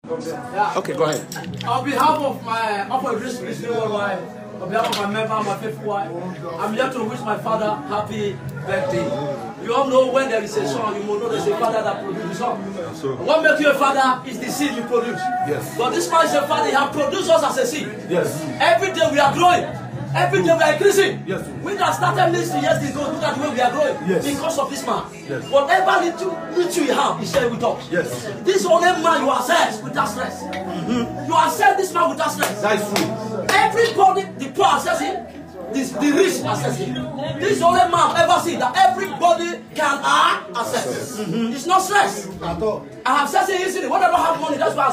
Yeah. Okay, go ahead. On behalf of my risk worldwide, on behalf of my member, my faithful wife, I'm here to wish my father happy birthday. You all know when there is a son, you will know there's a father that produces the son. What makes you a father is the seed you produce. Yes. But this man is a father, he has produced us as a seed. Yes. Every day we are growing. Every day we are increasing. Yes. We that started ministry yesterday ago, look at the way we are growing. Yes. Because of this man. Yes. Whatever little you have, he shared with us. Yes. This only man you assess without stress. You assess this man without stress. That is true. Everybody, the poor assess him, the rich assess him. This is the only man I've ever seen that everybody can assess. It's not stress. I have said it easily. When I don't have money, that's why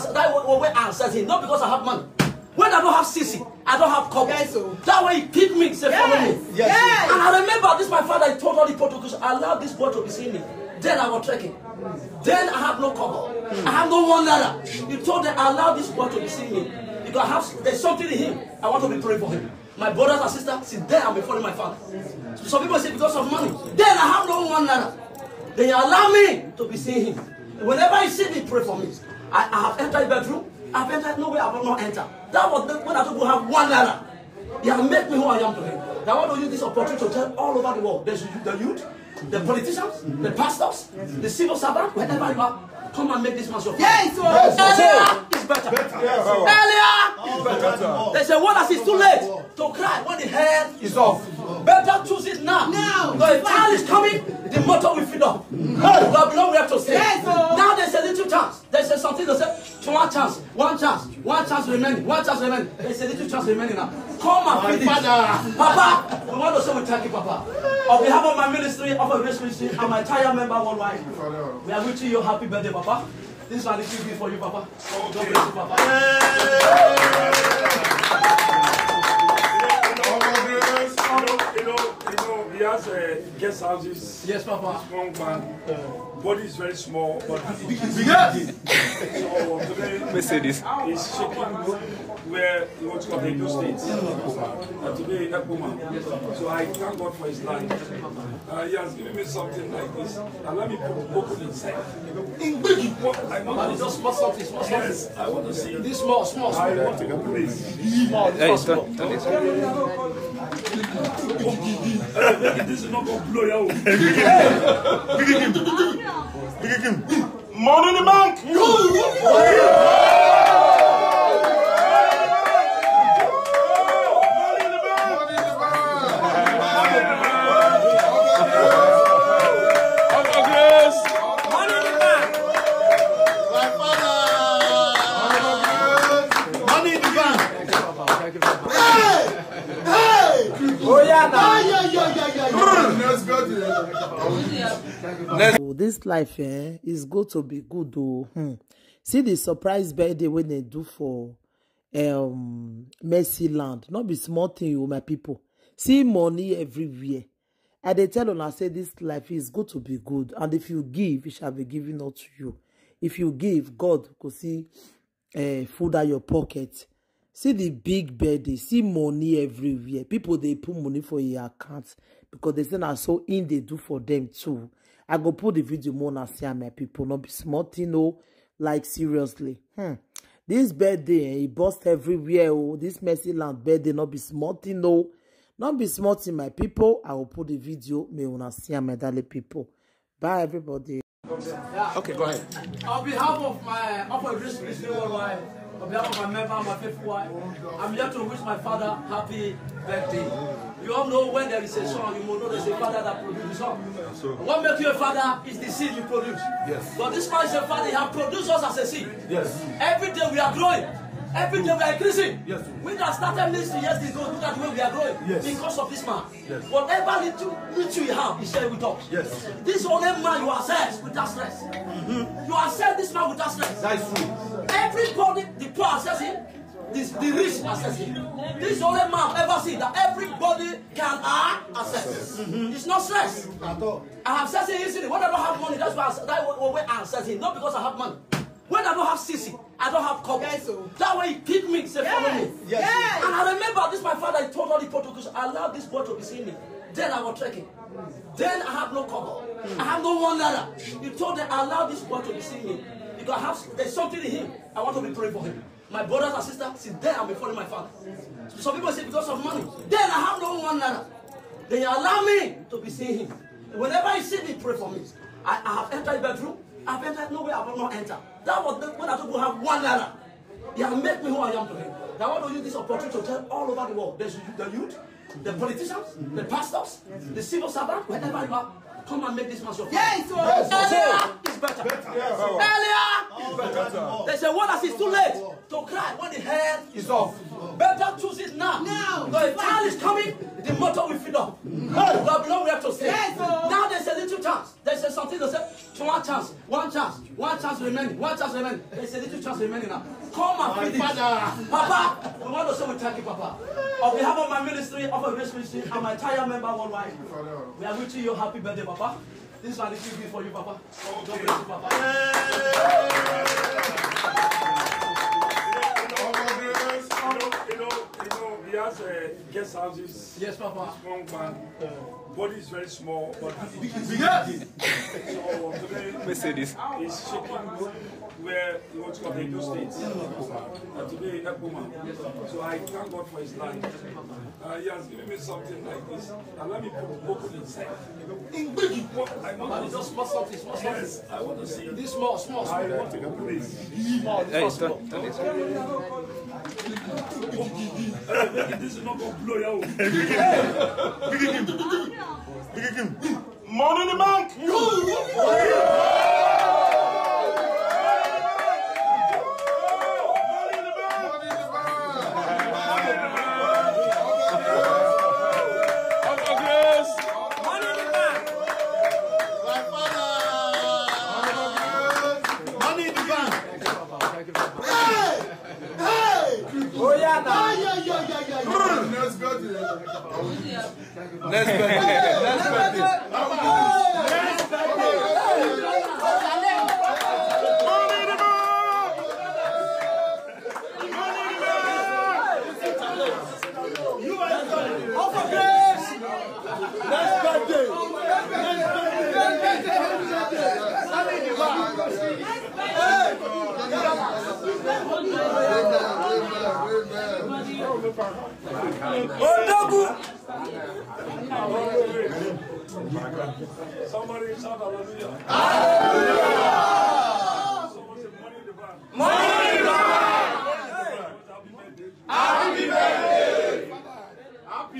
I assess him. Not because I have money. When I don't have CC, I don't have cover. Yes, so. That way he picked me, say follow me. Yes. Yes. And I remember this, my father, he told all the protocols, I allowed this boy to be seeing me. Then I was trekking. Then I have no cover. I have no one ladder. He told them, I allowed this boy to be seeing me. Because there's something in him. I want to be praying for him. My brothers and sisters, see, there I'm before my father. So some people say because of money. Then I have no one ladder. They allow me to be seeing him. Whenever he see me, pray for me. I have entered the bedroom. I've entered nowhere I will not enter. That was when I don't have one naira. He has made me who I am today. Now I want to use this opportunity to tell all over the world. There's the youth, the politicians, the pastors, the civil servants, wherever you are, come and make this man your father. Yes, Earlier is better. Earlier is better. They say one that is too late to cry when the head is off. Better choose it now. Because if child is coming, the motor will fill up. God will know where to stay. Now there's a little chance. There's something to say. One chance remaining. There's a little chance remaining now. Come and feed it. Papa, we want to say we thank you, Papa. On behalf of my ministry, of a grace ministry, and my entire member worldwide, we are wishing you happy birthday, Papa. This is a little gift for you, Papa. God bless you, Papa. He has guest houses. Yes, Papa. Strong man. Body is very small, but big. So today, Mercedes. he's shaking where he wants to go to Edo State. And today, Ekuma. So I thank God for his life. He has given me something like this. And let me put both inside. In big, I want to just small something. Yes, I want to see This small. I want to go place. This is not going to blow you out. Money in the bank. This life is going to be good though. See the surprise birthday when they do for Mercy Land. Not be small thing, you my people. See money everywhere. And they tell I say this life is going to be good. And if you give, it shall be given unto you. If you give, God could see food at your pocket. See the big birthday. See money everywhere. People, they put money for your account because they say now so in they do for them too. I go put the video more now see my people. Not be smart, you know, like seriously. This birthday, it burst everywhere. Oh, this Mercy Land birthday, not be smart, you know. Not be smart, my people. I will put the video. Me wanna see my daily people. Bye, everybody. Okay, go ahead. On behalf of my risk worldwide, on behalf of my member, my faithful wife, I'm here to wish my father happy birthday. You all know when there is a son, you will know there's a father that produces the son. What makes you a father is the seed you produce. Yes. But this man is a father, he has produced us as a seed. Yes. Every day we are growing. Every day we are increasing. Yes. We that started ministry yesterday ago, look at the way we are growing. Yes. Because of this man. Yes. Whatever little you have, he shared with us. Yes. This only man you assess without stress. You assess this man without stress. That is true. Everybody, the poor assess him, the rich assess him. This is the only man I've ever seen that everybody can assess. It's not stress. I have said it easily. When I don't have money, that's why I assess him. Not because I have money. When I don't have CC, I don't have cover. So. That way he picked me, say follow me. Yes. And I remember this, my father, he told all the protocols, I allowed this boy to be seeing me. Then I was trekking. Then I have no cover. I have no one ladder. He told them, I allowed this boy to be seeing me. Because there's something in him. I want to be praying for him. My brothers and sisters, since then I've been following my father. Some people say because of money. Then I have no one naira. They allow me to be seeing him. Whenever you see me, pray for me. I have entered the bedroom. I've entered nowhere I will not enter. That was when I told you have one naira. He has made me who I am today. Now I want to use this opportunity to tell all over the world. There's the youth, the politicians, the pastors, the civil servants, wherever you are. Come and make this man your friend. Earlier is better. Earlier is better. They say, what as it's too late to cry when the head is off. Better choose it now. Because the child is coming, the motor will fill up. There will be nowhere to stay. Now there's a little chance. There's something to say, one chance remaining. There's a little chance remaining now. Come and feed it. Papa, we want to say we thank you, Papa. On behalf of my ministry, of a grace ministry, and my entire member worldwide, we are wishing you a happy birthday, Papa. This is a little gift for you, Papa. God bless you, Papa. He has guest houses. Yes, Papa. Strong man. Body is very small, but big. So today, Mercedes. he's shaking where he wants to go to the States. Today, so I thank God for his life. He has given me something like this. And let me open inside. I want to just small something. Yes, I want to see this small. I want to open this. Small. This is not going to blow you. Money in the bank. Let's go. Somebody shout hallelujah. Someone say money in the bank. Money in the bank. Happy birthday. Happy.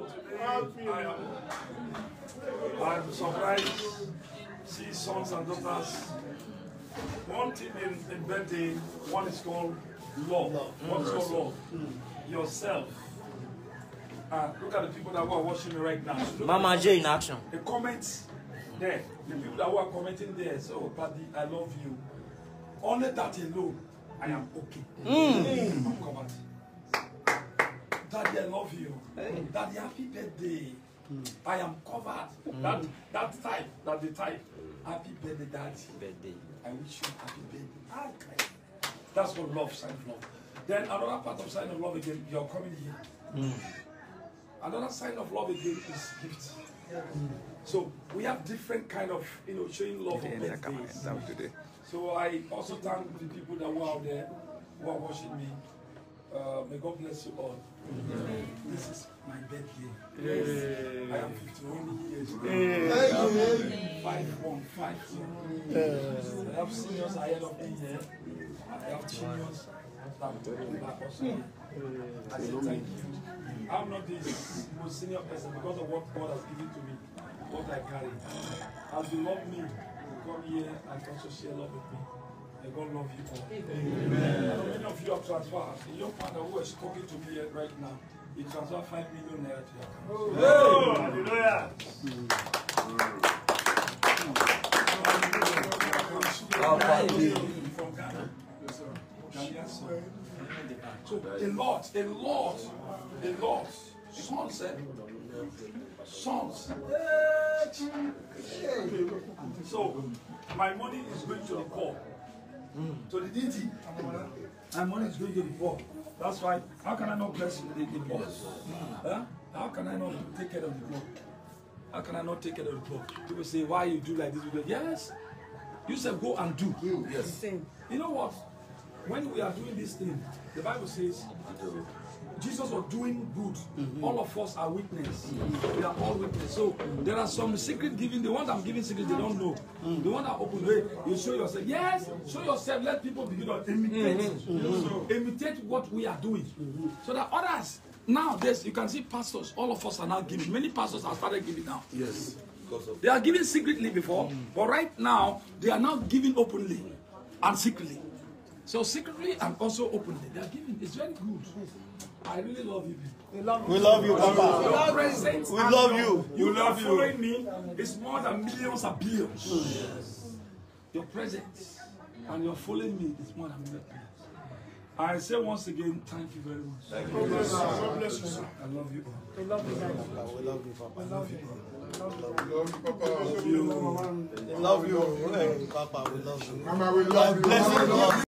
I'm surprised to see sons and daughters. One thing in birthday, one is called love. One is called love. Yourself. Look at the people that are watching me right now. Mama J in action. The comments there, the people that were commenting there, so oh, Paddy, I love you. Only that alone, I am okay. I'm covered. Daddy, I love you. Daddy, happy birthday. I am covered. That the type. Happy birthday, Daddy. I wish you happy birthday. That's what love, sign of love. Then another part of sign of love again, you're coming here. Another sign of love again is gift. So we have different kind of, showing love on birthdays. So I also thank the people that were out there who are watching me. May God bless you all. This is my birthday. Yes. I am 51 years old. 515. I have seniors ahead of me here. I have juniors that will back also here. I say thank you. I'm not the most senior person because of what God has given to me, what I carry. As you love me, you come here and also share love with me. May God love you all. Amen. I know many of you have transferred. The young man who is talking to me here right now, he transferred 5 million naira to your account. Oh, hallelujah. From Ghana. So a lot, sons. So my money is going to the poor, to the needy. My money is going to the poor. That's why. How can I not bless the poor? Huh? How can I not take care of the poor? How can I not take care of the poor? People say, why you do like this? Yes. You said go and do. Yes. You know what? When we are doing this thing, the Bible says Jesus was doing good. All of us are witnesses. We are all witnesses. So there are some secret giving. The ones I'm giving secret, they don't know. The one that open way, you show yourself. Yes, show yourself. Let people begin to imitate. Imitate what we are doing. So that others, now you can see pastors, all of us are now giving. Many pastors have started giving now. Yes. They are giving secretly before, but right now, they are now giving openly and secretly. So secretly and also openly, they are giving. It's very good. I really love you people. We love you, Papa. Your presence. We love you. You love following me. It's more than millions and billions. Your presence and your following me is more than millions. I say once again, thank you very much. Thank you. God bless you, sir. I love you all. We love you, Papa. I love you. love you, Papa. We love you, Papa. We love you. Mama, we love you. Bless you.